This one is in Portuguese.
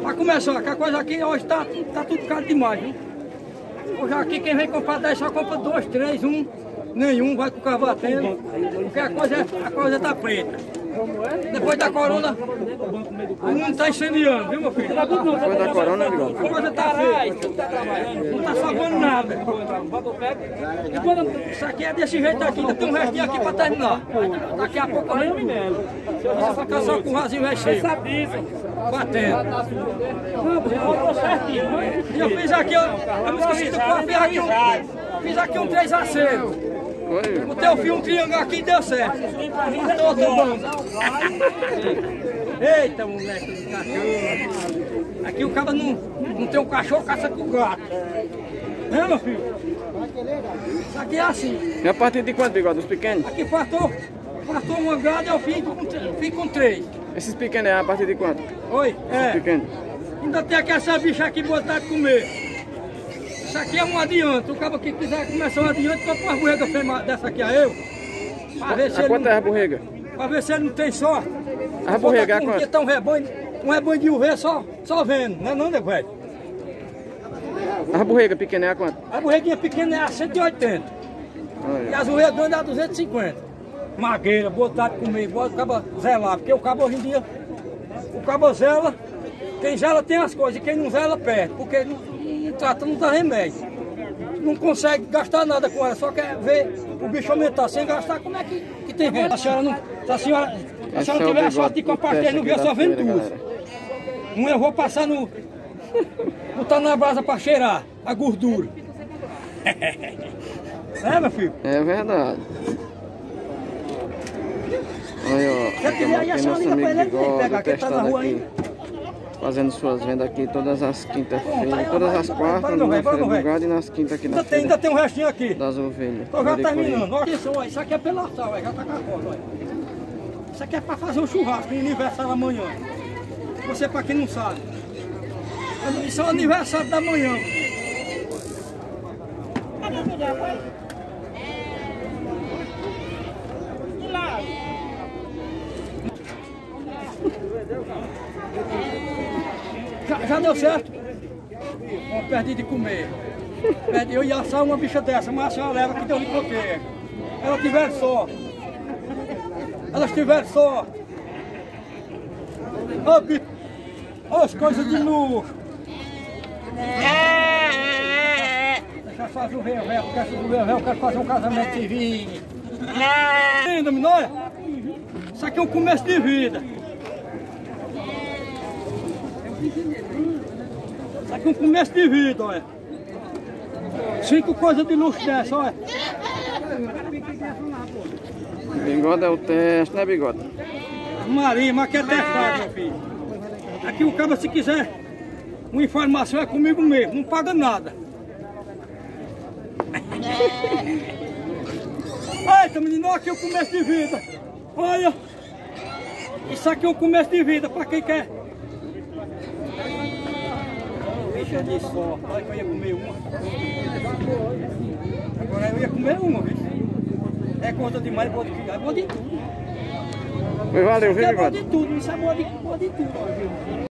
Pra começar, que a coisa aqui hoje tá tudo caro demais, viu? Hoje aqui quem vem comprar 10 só compra 2, 3, 1, nenhum, vai com o carro batendo, porque a coisa tá preta. Depois da corona, o mundo tá incendiando, viu meu filho? Depois da corona, Bigode? A coisa tá feia, não tá sobrando nada. E quando isso aqui é desse jeito aqui, ainda tem um restinho aqui pra terminar. Daqui a pouco eu vou ficar só com o vazio vai cheio. Batendo. E eu fiz aqui, eu me esqueci do corpo, fiz aqui um 3 aceros. Botei o fio, um triângulo aqui e deu certo. Matou todo mundo. Eita, moleque do cachorro. Aqui o cara não tem um cachorro, caça com gato. Né, meu filho? Isso aqui é assim. E a partir de quanto, Bigode? Os pequenos? Aqui fartou uma grade e eu fico com 3. Esses pequenos é a partir de quanto? Oi? Esses pequenos. Ainda tem aqui essa bicha aqui botar de comer. Isso aqui é um adianto. O cara que quiser começar um adianto, compra uma borrega fêmea dessa aqui a eu. Pra ver se quanto é a borrega? Pra ver se ele não tem sorte. A borrega é quanto? Tá um rebanho de UV só vendo, não é não, né, velho? A borrega pequena é a quanto? A borreguinha pequena é a 180. E as borregas grandes é a 250. Magueira, botar de comer, bota o cabo zelar. Porque o cabo hoje em dia, o cabo zela, quem zela tem as coisas, e quem não zela perde. Porque não trata, não dá remédio. Não consegue gastar nada com ela, só quer ver o bicho aumentar sem gastar, como é que tem renda? A senhora tiver a sorte de compartilhar no dia, só vendo duas. Um eu vou passar botar na brasa para cheirar a gordura. É, meu filho? É verdade. Olha, ó, aqui nosso amigo Bigode, testado aqui, fazendo suas vendas aqui todas as quintas-feiras, todas as quartas, na Feira do Gado e nas quintas aqui na Feira ainda tem um restinho aqui das ovelhas. Tô já terminando. Olha isso aqui é pela sal, já tá com a corda, olha. Isso aqui é para fazer um churrasco no aniversário amanhã. Você, para quem não sabe, isso é o aniversário da manhã. Já deu certo? Vamos perder de comer. Eu ia assar uma bicha dessa, mas a senhora leva que deu ricoteia. Elas tiveram só. Elas tiveram só. Ô, bicho. Ô, as coisas de luxo. Deixa eu fazer o velho, porque essa do velho eu quero fazer um casamento civil. Ainda, me olha. Isso aqui é um começo de vida. Isso aqui é um começo de vida, olha. 5 coisas de luxo dessa, olha. Bigode é o teste, né, Bigode? Maria, mas quer testar, meu filho. Aqui o cara, se quiser uma informação, é comigo mesmo, não paga nada. Eita, menino, aqui é o começo de vida. Olha, isso aqui é o começo de vida, para quem quer. Deixa de só, olha que eu ia comer uma. Agora eu ia comer uma, viu? É conta demais, pode criar, é bom de tudo. Valeu, viu, Bigode? É bom de tudo, isso é bom de tudo.